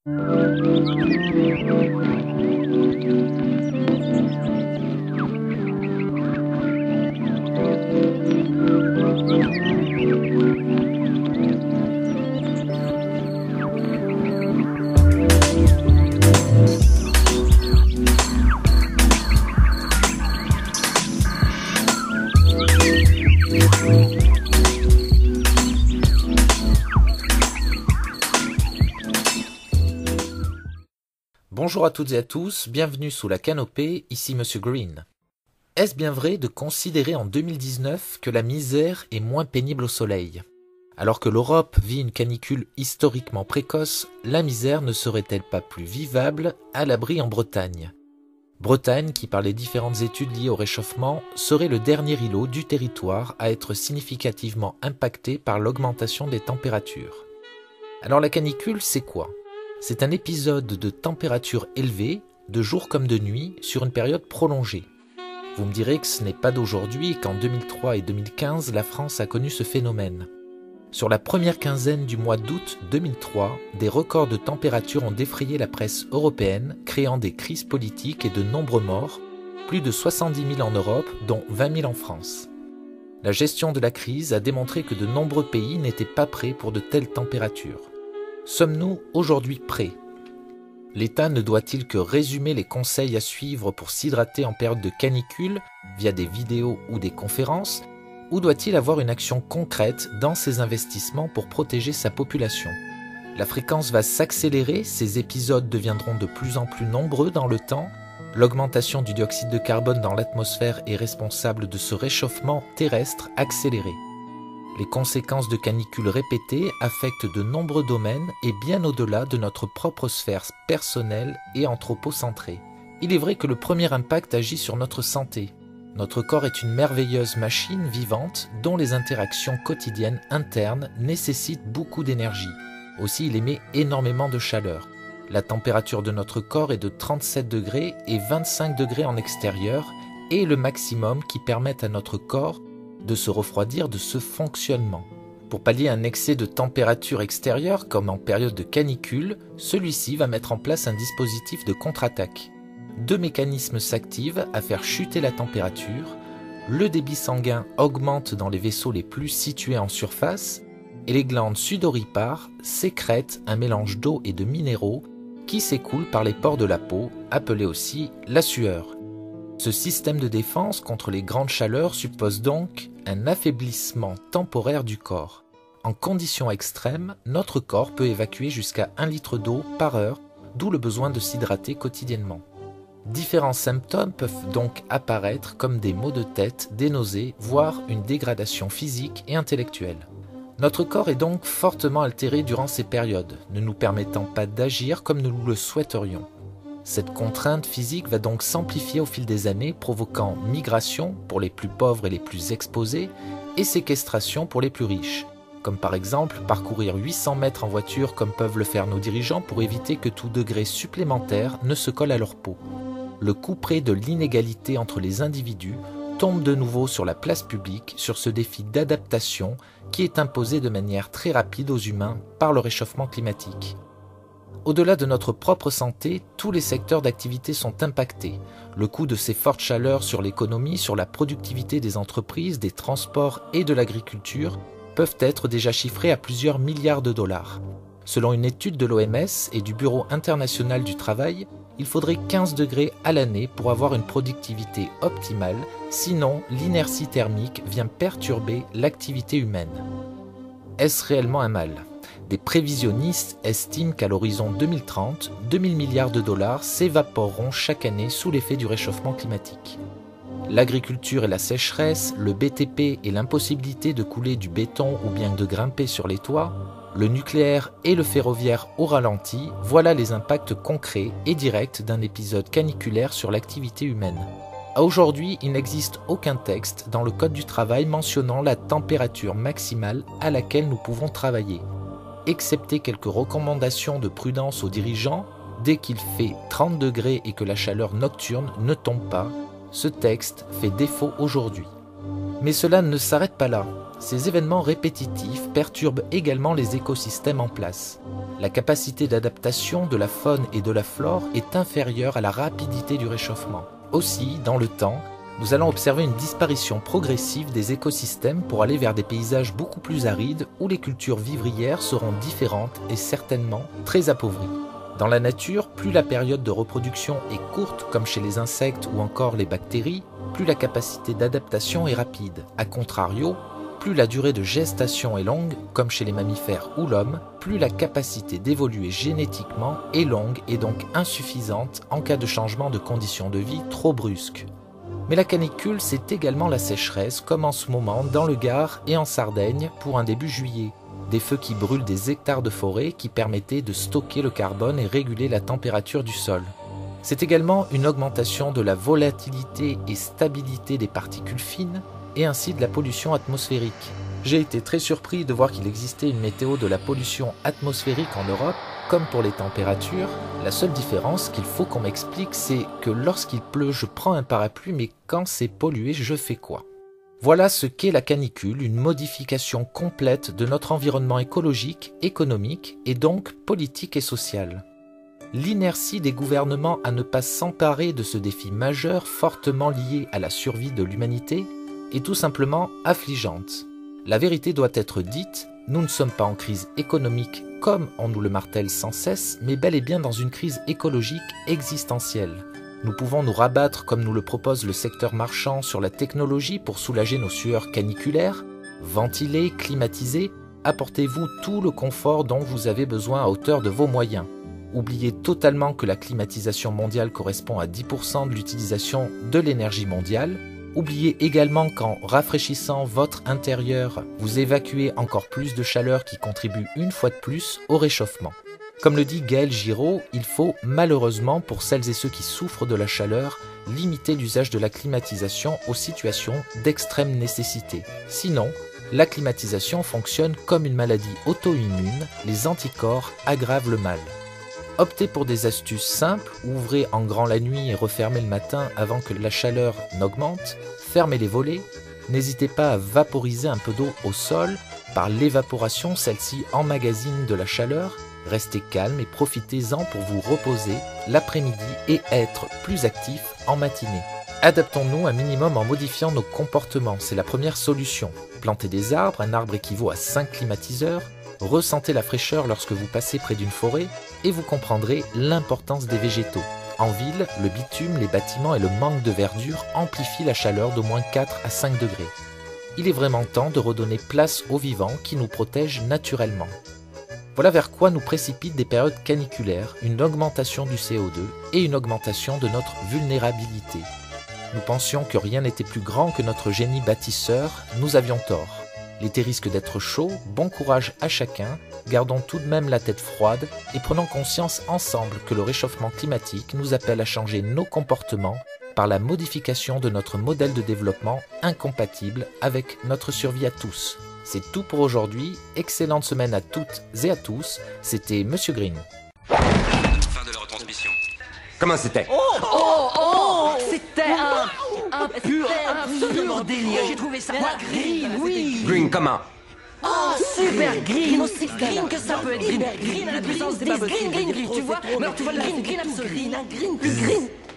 Bonjour à toutes et à tous, bienvenue sous la canopée, ici Monsieur Green. Est-ce bien vrai de considérer en 2019 que la misère est moins pénible au soleil? Alors que l'Europe vit une canicule historiquement précoce, la misère ne serait-elle pas plus vivable à l'abri en Bretagne? Bretagne, qui par les différentes études liées au réchauffement, serait le dernier îlot du territoire à être significativement impacté par l'augmentation des températures. Alors la canicule, c'est quoi? C'est un épisode de température élevée, de jour comme de nuit, sur une période prolongée. Vous me direz que ce n'est pas d'aujourd'hui et qu'en 2003 et 2015, la France a connu ce phénomène. Sur la première quinzaine du mois d'août 2003, des records de température ont défrayé la presse européenne, créant des crises politiques et de nombreux morts, plus de 70 000 en Europe, dont 20 000 en France. La gestion de la crise a démontré que de nombreux pays n'étaient pas prêts pour de telles températures. Sommes-nous aujourd'hui prêts? L'État ne doit-il que résumer les conseils à suivre pour s'hydrater en période de canicule via des vidéos ou des conférences, ou doit-il avoir une action concrète dans ses investissements pour protéger sa population? La fréquence va s'accélérer, ces épisodes deviendront de plus en plus nombreux dans le temps, l'augmentation du dioxyde de carbone dans l'atmosphère est responsable de ce réchauffement terrestre accéléré. Les conséquences de canicules répétées affectent de nombreux domaines et bien au-delà de notre propre sphère personnelle et anthropocentrée. Il est vrai que le premier impact agit sur notre santé. Notre corps est une merveilleuse machine vivante dont les interactions quotidiennes internes nécessitent beaucoup d'énergie. Aussi, il émet énormément de chaleur. La température de notre corps est de 37 degrés et 25 degrés en extérieur et le maximum qui permet à notre corps de se refroidir de ce fonctionnement. Pour pallier un excès de température extérieure, comme en période de canicule, celui-ci va mettre en place un dispositif de contre-attaque. Deux mécanismes s'activent à faire chuter la température, le débit sanguin augmente dans les vaisseaux les plus situés en surface, et les glandes sudoripares sécrètent un mélange d'eau et de minéraux qui s'écoule par les pores de la peau, appelé aussi la sueur. Ce système de défense contre les grandes chaleurs suppose donc un affaiblissement temporaire du corps. En conditions extrêmes, notre corps peut évacuer jusqu'à 1 litre d'eau par heure, d'où le besoin de s'hydrater quotidiennement. Différents symptômes peuvent donc apparaître comme des maux de tête, des nausées, voire une dégradation physique et intellectuelle. Notre corps est donc fortement altéré durant ces périodes, ne nous permettant pas d'agir comme nous le souhaiterions. Cette contrainte physique va donc s'amplifier au fil des années, provoquant migration pour les plus pauvres et les plus exposés, et séquestration pour les plus riches, comme par exemple parcourir 800 mètres en voiture comme peuvent le faire nos dirigeants pour éviter que tout degré supplémentaire ne se colle à leur peau. Le couperet de l'inégalité entre les individus tombe de nouveau sur la place publique sur ce défi d'adaptation qui est imposé de manière très rapide aux humains par le réchauffement climatique. Au-delà de notre propre santé, tous les secteurs d'activité sont impactés. Le coût de ces fortes chaleurs sur l'économie, sur la productivité des entreprises, des transports et de l'agriculture peuvent être déjà chiffrés à plusieurs milliards de dollars. Selon une étude de l'OMS et du Bureau international du travail, il faudrait 15 degrés à l'année pour avoir une productivité optimale, sinon l'inertie thermique vient perturber l'activité humaine. Est-ce réellement un mal ? Des prévisionnistes estiment qu'à l'horizon 2030, 2000 milliards de dollars s'évaporeront chaque année sous l'effet du réchauffement climatique. L'agriculture et la sécheresse, le BTP et l'impossibilité de couler du béton ou bien de grimper sur les toits, le nucléaire et le ferroviaire au ralenti, voilà les impacts concrets et directs d'un épisode caniculaire sur l'activité humaine. À aujourd'hui, il n'existe aucun texte dans le Code du travail mentionnant la température maximale à laquelle nous pouvons travailler. Excepté quelques recommandations de prudence aux dirigeants, dès qu'il fait 30 degrés et que la chaleur nocturne ne tombe pas, ce texte fait défaut aujourd'hui. Mais cela ne s'arrête pas là. Ces événements répétitifs perturbent également les écosystèmes en place. La capacité d'adaptation de la faune et de la flore est inférieure à la rapidité du réchauffement. Aussi, dans le temps, nous allons observer une disparition progressive des écosystèmes pour aller vers des paysages beaucoup plus arides où les cultures vivrières seront différentes et certainement très appauvries. Dans la nature, plus la période de reproduction est courte, comme chez les insectes ou encore les bactéries, plus la capacité d'adaptation est rapide. A contrario, plus la durée de gestation est longue, comme chez les mammifères ou l'homme, plus la capacité d'évoluer génétiquement est longue et donc insuffisante en cas de changement de conditions de vie trop brusques. Mais la canicule, c'est également la sécheresse, comme en ce moment dans le Gard et en Sardaigne pour un début juillet. Des feux qui brûlent des hectares de forêt qui permettaient de stocker le carbone et réguler la température du sol. C'est également une augmentation de la volatilité et stabilité des particules fines et ainsi de la pollution atmosphérique. J'ai été très surpris de voir qu'il existait une météo de la pollution atmosphérique en Europe, comme pour les températures. La seule différence qu'il faut qu'on m'explique, c'est que lorsqu'il pleut, je prends un parapluie, mais quand c'est pollué, je fais quoi ? Voilà ce qu'est la canicule, une modification complète de notre environnement écologique, économique et donc politique et social. L'inertie des gouvernements à ne pas s'emparer de ce défi majeur fortement lié à la survie de l'humanité est tout simplement affligeante. La vérité doit être dite, nous ne sommes pas en crise économique comme on nous le martèle sans cesse, mais bel et bien dans une crise écologique existentielle. Nous pouvons nous rabattre, comme nous le propose le secteur marchand, sur la technologie pour soulager nos sueurs caniculaires, ventiler, climatiser, apportez-vous tout le confort dont vous avez besoin à hauteur de vos moyens. Oubliez totalement que la climatisation mondiale correspond à 10% de l'utilisation de l'énergie mondiale. Oubliez également qu'en rafraîchissant votre intérieur, vous évacuez encore plus de chaleur qui contribue une fois de plus au réchauffement. Comme le dit Gaël Giraud, il faut malheureusement, pour celles et ceux qui souffrent de la chaleur, limiter l'usage de la climatisation aux situations d'extrême nécessité. Sinon, la climatisation fonctionne comme une maladie auto-immune, les anticorps aggravent le mal. Optez pour des astuces simples, ouvrez en grand la nuit et refermez le matin avant que la chaleur n'augmente, fermez les volets, n'hésitez pas à vaporiser un peu d'eau au sol, par l'évaporation celle-ci emmagasine de la chaleur, restez calme et profitez-en pour vous reposer l'après-midi et être plus actif en matinée. Adaptons-nous un minimum en modifiant nos comportements, c'est la première solution. Plantez des arbres, un arbre équivaut à 5 climatiseurs, ressentez la fraîcheur lorsque vous passez près d'une forêt et vous comprendrez l'importance des végétaux. En ville, le bitume, les bâtiments et le manque de verdure amplifient la chaleur d'au moins 4 à 5 degrés. Il est vraiment temps de redonner place aux vivants qui nous protègent naturellement. Voilà vers quoi nous précipitent des périodes caniculaires, une augmentation du CO2 et une augmentation de notre vulnérabilité. Nous pensions que rien n'était plus grand que notre génie bâtisseur, nous avions tort. L'été risque d'être chaud, bon courage à chacun, gardons tout de même la tête froide et prenons conscience ensemble que le réchauffement climatique nous appelle à changer nos comportements par la modification de notre modèle de développement incompatible avec notre survie à tous. C'est tout pour aujourd'hui, excellente semaine à toutes et à tous, c'était Monsieur Green. Fin de la retransmission. Comment c'était? C'était un pur délire. J'ai trouvé ça green, oui. Green, comment? Oh, super green, aussi green que ça peut être green. Green à la puissance des babes. Green, tu vois? Mais alors tu vois le green absolu. Green, plus green.